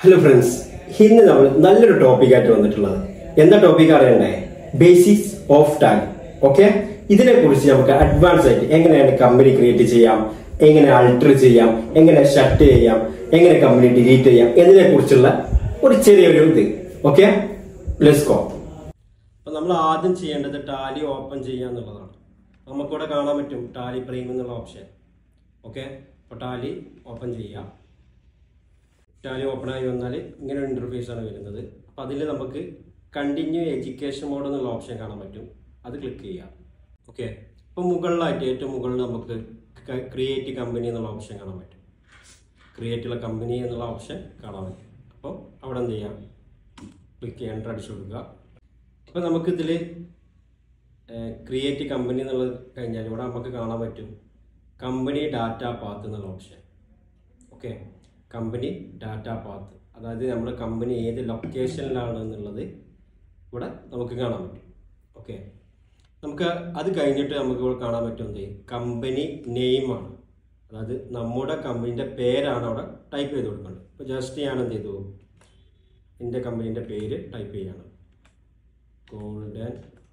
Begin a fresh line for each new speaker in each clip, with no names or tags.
Hello friends, ഇന്ന് നമ്മൾ നല്ലൊരു ടോപ്പിക്കായിട്ട് വന്നിട്ടുള്ളത്. എന്താ ടോപ്പിക് അറിയണ്ടേ? Basics of Tally. ഓക്കെ, ഇതിനെക്കുറിച്ച് നമുക്ക് അഡ്വാൻസ് ആയിട്ട് എങ്ങനെയാണ് കമ്പനി ക്രിയേറ്റ് ചെയ്യാം, എങ്ങനെ ആൾട്ടർ ചെയ്യാം, എങ്ങനെ ഷട്ട് ചെയ്യാം, എങ്ങനെ കമ്പനി ഡിലീറ്റ് ചെയ്യാം എന്നതിനെ കുറിച്ചുള്ള ഒരു ചെറിയൊരു ഇത്. Okay, let's go. അപ്പൊ നമ്മൾ ആദ്യം ചെയ്യേണ്ടത് ടാലി ഓപ്പൺ ചെയ്യുക എന്നുള്ളതാണ്. നമുക്കിവിടെ കാണാൻ പറ്റും ടാലി പ്രൈം എന്നുള്ള ഓപ്ഷൻ. ഓക്കെ, അപ്പോൾ ടാലി ഓപ്പൺ ചെയ്യാം. ടാലി ഓപ്പൺ ആയി വന്നാൽ ഇങ്ങനെ ഒരു ഇൻ്റർഫേസ് ആണ് വരുന്നത്. അപ്പോൾ അതിൽ നമുക്ക് കണ്ടിന്യൂ എഡ്യൂക്കേഷൻ മോഡ് എന്നുള്ള ഓപ്ഷൻ കാണാൻ പറ്റും. അത് ക്ലിക്ക് ചെയ്യാം. ഓക്കെ, അപ്പോൾ മുകളിലായിട്ട് ഏറ്റവും മുകളിൽ നമുക്ക് ക്രിയേറ്റ് കമ്പനി എന്നുള്ള ഓപ്ഷൻ കാണാൻ പറ്റും. ക്രിയേറ്റുള്ള കമ്പനി എന്നുള്ള ഓപ്ഷൻ കാണാൻ പറ്റും. അപ്പോൾ അവിടെ എന്ത് ചെയ്യാം, ക്ലിക്ക് ചെയ്യാൻ എൻ്റർ അടിച്ചു കൊടുക്കുക. അപ്പോൾ നമുക്കിതിൽ ക്രിയേറ്റ് കമ്പനി എന്നുള്ളത് കഴിഞ്ഞാൽ ഇവിടെ നമുക്ക് കാണാൻ പറ്റും കമ്പനി ഡാറ്റ പാത്ത് എന്നുള്ള option. Okay, company data path, അതായത് നമ്മുടെ കമ്പനി ഏത് ലൊക്കേഷനിലാണ് എന്നുള്ളത് ഇവിടെ നമുക്ക് കാണാൻ പറ്റും. ഓക്കെ, നമുക്ക് അത് കഴിഞ്ഞിട്ട് നമുക്ക് ഇവിടെ കാണാൻ പറ്റുന്നത് കമ്പനി നെയിമാണ്, അതായത് നമ്മുടെ കമ്പനീൻ്റെ പേരാണ് അവിടെ ടൈപ്പ് ചെയ്ത് കൊടുക്കേണ്ടത്. ഇപ്പോൾ ജസ്റ്റ് ഞാൻ എന്ത് ചെയ്തു, എൻ്റെ കമ്പനീൻ്റെ പേര് ടൈപ്പ് ചെയ്യാണ്, ഗോൾഡൻ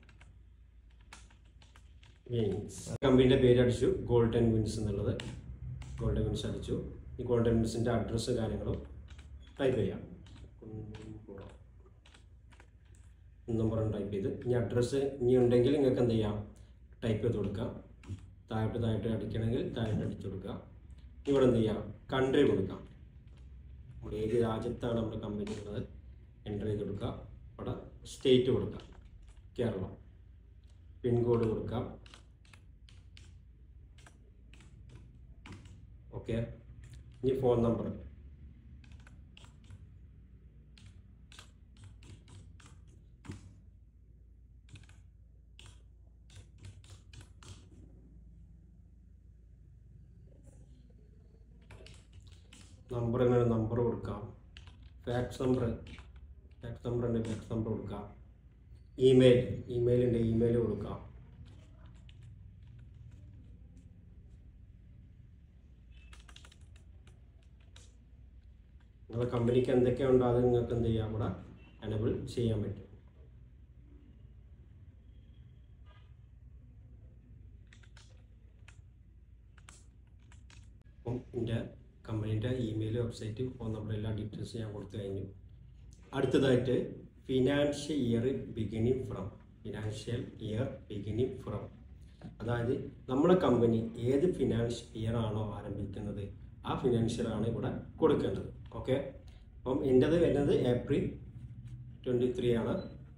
വിൻസ്. കമ്പനീൻ്റെ പേര് അടിച്ചു, ഗോൾഡൻ വിൻസ് എന്നുള്ളത്. ഗോൾഡൻ വിൻസ് അടിച്ചു. ഈ ഗോൾഡൻ വിൻസിൻ്റെ അഡ്രസ്സ് കാര്യങ്ങളും ടൈപ്പ് ചെയ്യാം. നമ്പറും ടൈപ്പ് ചെയ്ത് ഇനി അഡ്രസ്സ് ഇനി ഉണ്ടെങ്കിൽ നിങ്ങൾക്ക് എന്ത് ചെയ്യാം, ടൈപ്പ് ചെയ്ത് കൊടുക്കാം. താഴോട്ട് അടിക്കണമെങ്കിൽ താഴോട്ട് അടിച്ചു കൊടുക്കുക. ഇവിടെ എന്ത് ചെയ്യാം, കൺട്രി കൊടുക്കാം. നമ്മുടെ ഏത് രാജ്യത്താണ് നമ്മുടെ കമ്പനി ഉള്ളത് എൻ്റർ ചെയ്ത് കൊടുക്കുക. ഇവിടെ സ്റ്റേറ്റ് കൊടുക്കാം, കേരള. പിൻകോഡ് കൊടുക്കാം. ഓക്കെ, ഇനി ഫോൺ നമ്പർ. നമ്പർ കൊടുക്കാം. ഫാക്സ് നമ്പർ ഉണ്ട്, ഫാക്സ് നമ്പർ കൊടുക്കാം. ഇമെയിൽ ഉണ്ട്, ഇമെയിൽ കൊടുക്കാം. നിങ്ങളുടെ കമ്പനിക്ക് എന്തൊക്കെയുണ്ടോ അത് നിങ്ങൾക്ക് എന്ത് ചെയ്യാം, ഇവിടെ എനേബിൾ ചെയ്യാൻ പറ്റും. അപ്പം എൻ്റെ കമ്പനീൻ്റെ ഇമെയിൽ, വെബ്സൈറ്റ്, ഫോൺ നമ്പർ, എല്ലാ ഡീറ്റെയിൽസും ഞാൻ കൊടുത്തു കഴിഞ്ഞു. അടുത്തതായിട്ട് ഫിനാൻഷ്യൽ ഇയർ ബിഗിനിങ് ഫ്രം, അതായത് നമ്മുടെ കമ്പനി ഏത് ഫിനാൻഷ്യൽ ഇയർ ആണോ ആരംഭിക്കുന്നത് ആ ഫിനാൻഷ്യൽ ആണ് ഇവിടെ കൊടുക്കേണ്ടത്. ഓക്കെ, അപ്പം എൻ്റെത് വരുന്നത് ഏപ്രിൽ 23 ആണ്.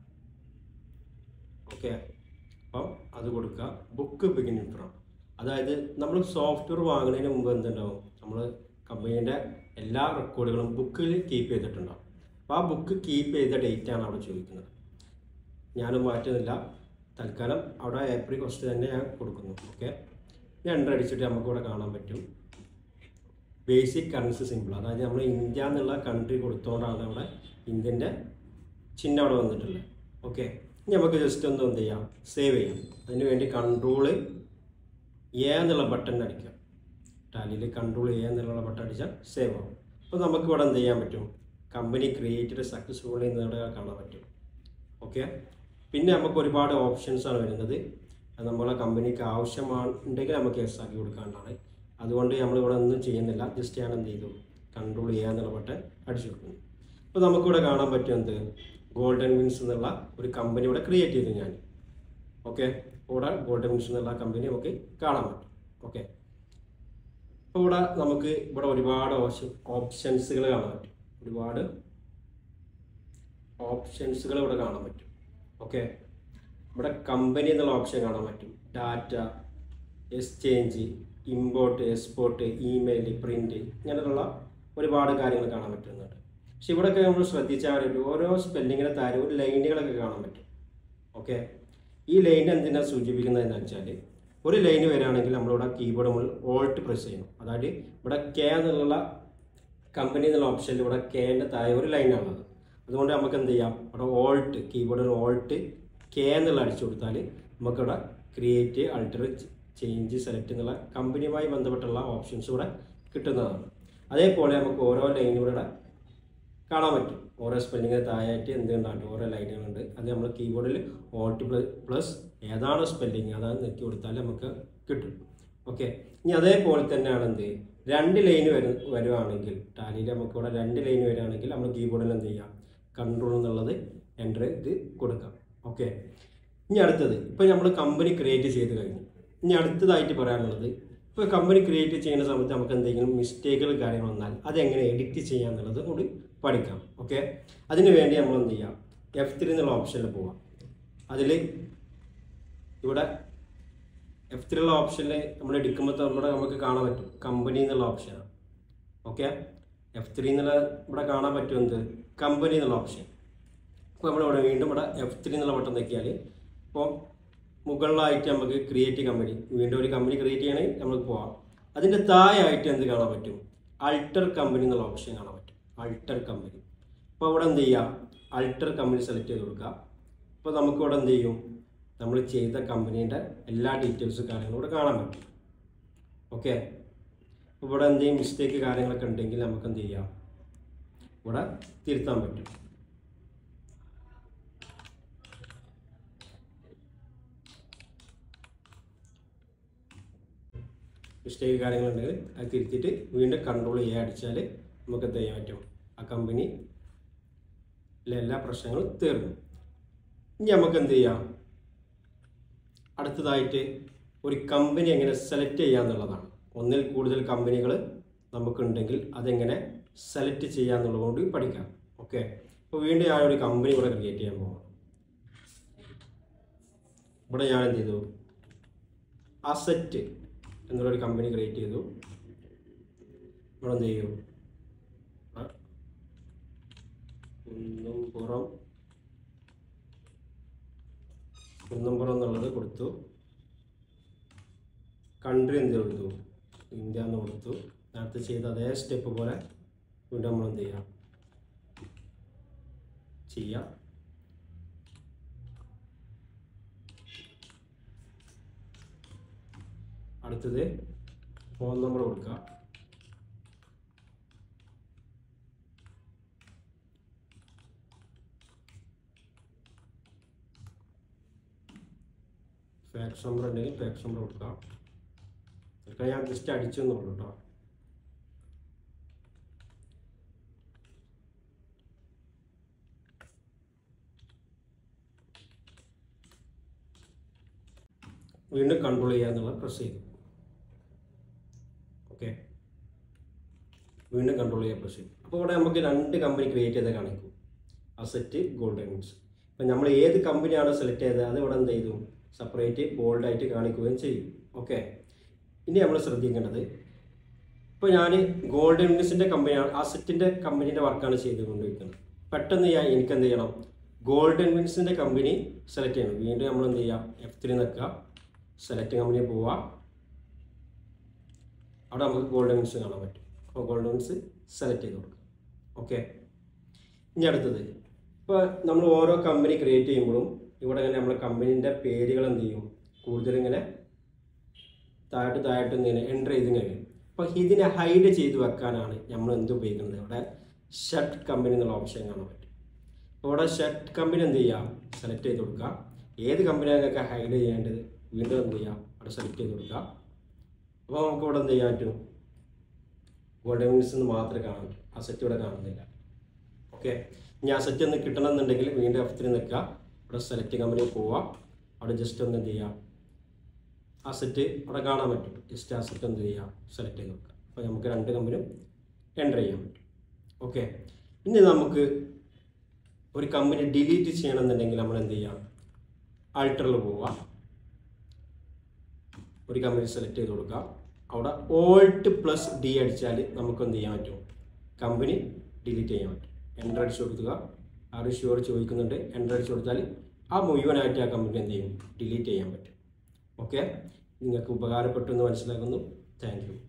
ഓക്കെ, അപ്പം അത് കൊടുക്കുക. ബുക്ക് ബിഗിനിങ് ഫ്രം, അതായത് നമ്മൾ സോഫ്റ്റ്വെയർ വാങ്ങുന്നതിന് മുമ്പ് എന്തുണ്ടാവും, നമ്മൾ കമ്പനീൻ്റെ എല്ലാ റെക്കോർഡുകളും ബുക്കിൽ കീപ്പ് ചെയ്തിട്ടുണ്ടാവും. അപ്പോൾ ആ ബുക്ക് കീപ്പ് ചെയ്ത ഡേറ്റാണ് അവിടെ ചോദിക്കുന്നത്. ഞാനും മാറ്റുന്നില്ല, തൽക്കാലം അവിടെ ഏപ്രിൽ 1 തന്നെ ഞാൻ കൊടുക്കുന്നു. ഓക്കെ, ഞാൻ എൻ്റർ അടിച്ചിട്ട് നമുക്കിവിടെ കാണാൻ പറ്റും ബേസിക് കറൻസി സിമ്പിൾ, അതായത് നമ്മൾ ഇന്ത്യ എന്നുള്ള കൺട്രി കൊടുത്തുകൊണ്ടാണ് അവിടെ ഇന്ത്യൻ്റെ ചിഹ്നം അവിടെ വന്നിട്ടുള്ളത്. ഓക്കെ, ഇനി നമുക്ക് ജസ്റ്റ് ഒന്ന് എന്ത് ചെയ്യാം, സേവ് ചെയ്യാം. അതിന് വേണ്ടി കൺട്രോൾ എ എന്നുള്ള ബട്ടൺ അടിക്കാം. ടാലിയിൽ കൺട്രോൾ എ എന്നുള്ള ബട്ടൺ അടിച്ചാൽ സേവ് ആവും. അപ്പോൾ നമുക്ക് ഇവിടെ എന്ത് ചെയ്യാൻ പറ്റും, കമ്പനി ക്രിയേറ്റഡ് സക്സസ്ഫുള്ളി എന്നിവിടെ കാണാൻ പറ്റും. ഓക്കെ, പിന്നെ നമുക്ക് ഒരുപാട് ഓപ്ഷൻസാണ് വരുന്നത്. അത് നമ്മളെ കമ്പനിക്ക് ആവശ്യമുണ്ടെങ്കിൽ നമുക്ക് യെസ് ആക്കി കൊടുക്കാനാണ്. അതുകൊണ്ട് നമ്മളിവിടെ ഒന്നും ചെയ്യുന്നില്ല, ജസ്റ്റ് ഞാൻ എന്ത് ചെയ്തു, കൺട്രോൾ ചെയ്യുക എന്നുള്ള ബട്ടൺ അടിച്ചു കൊടുക്കുന്നു. അപ്പോൾ നമുക്കിവിടെ കാണാൻ പറ്റും എന്ത്, ഗോൾഡൻ വിൻസ് എന്നുള്ള ഒരു കമ്പനി ഇവിടെ ക്രിയേറ്റ് ചെയ്തു ഞാൻ. ഓക്കെ, ഇവിടെ ഗോൾഡൻ വിൻസ് എന്നുള്ള കമ്പനി നമുക്ക് കാണാൻ പറ്റും. ഓക്കെ, അപ്പോൾ ഇവിടെ നമുക്ക് ഇവിടെ ഒരുപാട് ഓപ്ഷൻസുകൾ കാണാൻ പറ്റും. ഒരുപാട് ഓപ്ഷൻസുകൾ ഇവിടെ കാണാൻ പറ്റും. ഓക്കെ, ഇവിടെ കമ്പനി എന്നുള്ള ഓപ്ഷൻ കാണാൻ പറ്റും. Data, exchange, import, export, email, print, ഇങ്ങനെയുള്ള ഒരുപാട് കാര്യങ്ങൾ കാണാൻ പറ്റുന്നുണ്ട്. പക്ഷെ ഇവിടെയൊക്കെ നമ്മൾ ശ്രദ്ധിച്ചാൽ ഓരോ സ്പെല്ലിങ്ങിനെ താരം ഒരു ലൈനുകളൊക്കെ കാണാൻ പറ്റും. ഓക്കെ, ഈ ലൈൻ എന്തിനാണ് സൂചിപ്പിക്കുന്നതെന്ന് വെച്ചാൽ, ഒരു ലൈന് വരികയാണെങ്കിൽ നമ്മളിവിടെ കീബോർഡ് നമ്മൾ ഓൾട്ട് പ്രസ് ചെയ്യണം. അതായത് ഇവിടെ കെ എന്നുള്ള കമ്പനി എന്നുള്ള ഓപ്ഷനിൽ ഇവിടെ കെൻ്റെ താഴെ ഒരു ലൈനാണുള്ളത്. അതുകൊണ്ട് നമുക്ക് എന്ത് ചെയ്യാം, ഇവിടെ ഓൾട്ട്, കീബോർഡിൽ ഓൾട്ട് കെ എന്നുള്ള അടിച്ചു കൊടുത്താൽ നമുക്കിവിടെ ക്രിയേറ്റ്, ആൾട്ടർ, ചേഞ്ച്, സെലക്ട് എന്നുള്ള കമ്പനിയുമായി ബന്ധപ്പെട്ടുള്ള ഓപ്ഷൻസ് ഇവിടെ കിട്ടുന്നതാണ്. അതേപോലെ നമുക്ക് ഓരോ ലൈനും ഇവിടെ കാണാൻ പറ്റും. ഓരോ സ്പെല്ലിങ്ങിന് താഴെയായിട്ട് എന്തുണ്ടാകും, ഓരോ ലൈനുകളുണ്ട്. അത് നമ്മൾ കീബോർഡിൽ ഓൾട്ട് പ്ലസ് ഏതാണോ സ്പെല്ലിങ് അതാണ് നെക്കി കൊടുത്താൽ നമുക്ക് കിട്ടും. ഓക്കെ, ഇനി അതേപോലെ തന്നെയാണ് എന്ത് 2 ലൈൻ വരുവാണെങ്കിൽ ടാലിയിൽ നമുക്ക് ഇവിടെ 2 ലൈൻ വരികയാണെങ്കിൽ നമ്മൾ കീബോർഡിൽ എന്ത് ചെയ്യാം, കൺട്രോൾ എന്നുള്ളത് എൻ്റർ ഇത് കൊടുക്കാം. ഓക്കെ, ഇനി അടുത്തത് ഇപ്പോൾ നമ്മൾ കമ്പനി ക്രിയേറ്റ് ചെയ്ത് കഴിഞ്ഞു. ഇനി അടുത്തതായിട്ട് പറയാനുള്ളത്, ഇപ്പോൾ കമ്പനി ക്രിയേറ്റ് ചെയ്യുന്ന സമയത്ത് നമുക്ക് എന്തെങ്കിലും മിസ്റ്റേക്കുകൾ കാര്യങ്ങൾ വന്നാൽ അതെങ്ങനെ എഡിറ്റ് ചെയ്യാം എന്നുള്ളത് കൂടി പഠിക്കാം. ഓക്കെ, അതിന് വേണ്ടി നമ്മൾ എന്ത് ചെയ്യാം, F3 എന്നുള്ള ഓപ്ഷനിൽ പോവാം. അതിൽ ഇവിടെ F3 ഉള്ള ഓപ്ഷനിൽ നമ്മൾ എടുക്കുമ്പോൾ നമുക്ക് കാണാൻ പറ്റും കമ്പനി എന്നുള്ള ഓപ്ഷനാണ്. ഓക്കെ, F3 എന്നുള്ള ഇവിടെ കാണാൻ പറ്റും എന്ത്, കമ്പനി എന്നുള്ള ഓപ്ഷൻ. അപ്പോൾ നമ്മളിവിടെ വീണ്ടും ഇവിടെ F3 എന്നുള്ള ബട്ടൺ നോക്കിയാൽ ഇപ്പോൾ മുകളിലായിട്ട് നമുക്ക് ക്രിയേറ്റ് കമ്പനി, വീണ്ടും ഒരു കമ്പനി ക്രിയേറ്റ് ചെയ്യണമെങ്കിൽ നമുക്ക് പോവാം. അതിൻ്റെ താഴെയായിട്ട് എന്ത് കാണാൻ പറ്റും, അൾട്ടർ കമ്പനി എന്നുള്ള ഓപ്ഷൻ കാണാൻ പറ്റും, അൾട്ടർ കമ്പനി. അപ്പോൾ ഇവിടെ എന്ത് ചെയ്യുക, അൾട്ടർ കമ്പനി സെലക്ട് ചെയ്ത് കൊടുക്കുക. അപ്പോൾ നമുക്കിവിടെ എന്ത് ചെയ്യും, നമ്മൾ ചെയ്ത കമ്പനീൻ്റെ എല്ലാ ഡീറ്റെയിൽസും കാര്യങ്ങളും ഇവിടെ കാണാൻ പറ്റും. ഓക്കെ, ഇവിടെ എന്തെങ്കിലും മിസ്റ്റേക്ക് കാര്യങ്ങളൊക്കെ ഉണ്ടെങ്കിൽ നമുക്ക് എന്ത് ചെയ്യാം, ഇവിടെ തിരുത്താൻ പറ്റും. മിസ്റ്റേക്ക് കാര്യങ്ങളുണ്ടെങ്കിൽ അത് തിരുത്തിയിട്ട് വീണ്ടും കൺട്രോൾ ചെയ്യാൻ അടിച്ചാൽ നമുക്ക് എന്ത് ചെയ്യാൻ പറ്റും, ആ കമ്പനിയിലെ എല്ലാ പ്രശ്നങ്ങളും തീർന്നു. ഇനി നമുക്ക് എന്ത് ചെയ്യാം, അടുത്തതായിട്ട് ഒരു കമ്പനി എങ്ങനെ സെലക്ട് ചെയ്യാന്നുള്ളതാണ്. ഒന്നിൽ കൂടുതൽ കമ്പനികൾ നമുക്കുണ്ടെങ്കിൽ അതെങ്ങനെ സെലക്ട് ചെയ്യാന്നുള്ളത് കൊണ്ട് പഠിക്കാം. ഓക്കെ, അപ്പോൾ വീണ്ടും ഞാൻ ഒരു കമ്പനി ഇവിടെ ക്രിയേറ്റ് ചെയ്യാൻ പോകാം. ഇവിടെ ഞാൻ എന്ത് ചെയ്തു, അസറ്റ് എന്നുള്ളൊരു കമ്പനി ക്രിയേറ്റ് ചെയ്തു. ഇവിടെ എന്ത് ചെയ്യും, കുന്നംപുറം എന്നുള്ളത് കൊടുത്തു. കൺട്രി എന്ത് കൊടുത്തു, ഇന്ത്യ എന്ന് കൊടുത്തു. നേരത്തെ ചെയ്ത അതേ സ്റ്റെപ്പ് പോലെ വീണ്ടും നമ്മൾ എന്ത് ചെയ്യാം. അടുത്തത് ഫോൺ നമ്പർ കൊടുക്കുക. ഫാക്സ് നമ്പർ ഉണ്ടെങ്കിൽ ഫാക്സ് നമ്പർ കൊടുക്കാം. ഇതൊക്കെ ഞാൻ ജസ്റ്റ് അടിച്ചു എന്നുള്ളൂ കേട്ടോ. വീണ്ടും കൺട്രോൾ ചെയ്യുക എന്നുള്ളത് പ്രസ് ചെയ്തു. ഓക്കെ, വീണ്ടും കൺട്രോൾ ചെയ്യാൻ പ്രസ് ചെയ്തു. അപ്പോൾ ഇവിടെ നമുക്ക് 2 കമ്പനി ക്രിയേറ്റ് ചെയ്ത് കാണിക്കും, അസറ്റ്, ഗോൾഡ് എമിൻസ്. അപ്പം നമ്മൾ ഏത് കമ്പനിയാണ് സെലക്ട് ചെയ്തത് അത് ഇവിടെ എന്ത് ചെയ്തു, സെപ്പറേറ്റ് ബോൾഡായിട്ട് കാണിക്കുകയും ചെയ്യും. ഓക്കെ, ഇനി നമ്മൾ ശ്രദ്ധിക്കേണ്ടത്, ഇപ്പോൾ ഞാൻ ഗോൾഡ് എമിൻസിൻ്റെ കമ്പനിയാണ്, അസറ്റിൻ്റെ കമ്പനീൻ്റെ വർക്കാണ് ചെയ്തുകൊണ്ടിരിക്കുന്നത്. പെട്ടെന്ന് എനിക്ക് എന്ത് ചെയ്യണം, ഗോൾഡ് എമിൻസിൻ്റെ കമ്പനി സെലക്ട് ചെയ്യണം. വീണ്ടും നമ്മൾ എന്ത് ചെയ്യുക, F3 നിൽക്കുക, സെലക്ട് കമ്പനി പോവുക. അവിടെ നമുക്ക് ഗോൾഡ് എമിൻസ് കാണാൻ പറ്റും. അപ്പോൾ ഗോൾഡ് എമിൻസ് സെലക്ട് ചെയ്ത് കൊടുക്കുക. ഓക്കെ, ഇനി അടുത്തത്, ഇപ്പോൾ നമ്മൾ ഓരോ കമ്പനി ക്രിയേറ്റ് ചെയ്യുമ്പോഴും ഇവിടെ ഇങ്ങനെ നമ്മൾ കമ്പനീൻ്റെ പേരുകൾ എന്ത് ചെയ്യും, കൂടുതൽ ഇങ്ങനെ താഴോട്ട് ഇങ്ങനെ എൻ്റർ ചെയ്ത് കഴിയും. അപ്പോൾ ഇതിനെ ഹൈഡ് ചെയ്ത് വെക്കാനാണ് നമ്മൾ എന്ത് ഉപയോഗിക്കുന്നത്, ഇവിടെ ഷട്ട് കമ്പനി എന്നുള്ള ഓപ്ഷൻ കാണാൻ പറ്റും. അപ്പോൾ ഇവിടെ ഷട്ട് കമ്പനി എന്ത് ചെയ്യുക, സെലക്ട് ചെയ്ത് കൊടുക്കുക. ഏത് കമ്പനിയൊക്കെ ഹൈഡ് ചെയ്യേണ്ടത് വീണ്ടും എന്ത് ചെയ്യുക, അവിടെ സെലക്ട് ചെയ്ത് കൊടുക്കുക. അപ്പോൾ നമുക്ക് ഇവിടെ എന്ത് ചെയ്യാൻ പറ്റും, ഗോൾഡ് എമിൻസ് എന്ന് മാത്രമേ കാണാൻ പറ്റും, അസറ്റ് ഇവിടെ കാണുന്നില്ല. ഓക്കെ, ഇനി അസറ്റ് ഒന്ന് കിട്ടണമെന്നുണ്ടെങ്കിൽ വീണ്ടും F3 നിൽക്കുക, ഇവിടെ സെലക്ട് കമ്പനി പോവുക. അവിടെ ജസ്റ്റ് ഒന്ന് എന്ത് ചെയ്യുക, അസറ്റ് അവിടെ കാണാൻ പറ്റും, ജസ്റ്റ് അസറ്റ് എന്ത് ചെയ്യുക, സെലക്ട് ചെയ്ത് കൊടുക്കുക. അപ്പോൾ നമുക്ക് 2 കമ്പനിയും എൻ്റർ ചെയ്യാൻ പറ്റും. ഓക്കെ, ഇനി നമുക്ക് ഒരു കമ്പനി ഡിലീറ്റ് ചെയ്യണമെന്നുണ്ടെങ്കിൽ നമ്മൾ എന്ത് ചെയ്യാം, ആൾട്ടറിൽ പോവുക, ഒരു കമ്പനി സെലക്ട് ചെയ്ത് കൊടുക്കുക. അവിടെ Alt+D അടിച്ചാൽ നമുക്ക് എന്ത് ചെയ്യാൻ പറ്റും, കമ്പനി ഡിലീറ്റ് ചെയ്യാൻ പറ്റും. എൻ്റർ അടിച്ച് കൊടുക്കുക. ആ ഒരു ഷുവർ ചോദിക്കുന്നുണ്ട്, എൻ്റർ അടിച്ച് കൊടുത്താൽ ആ മുഴുവനായിട്ട് ആ കമ്പനി എന്ത് ചെയ്യും, ഡിലീറ്റ് ചെയ്യാൻ പറ്റും. ഓക്കെ, നിങ്ങൾക്ക് ഉപകാരപ്പെട്ടു എന്ന് മനസ്സിലാക്കുന്നു. Thank U.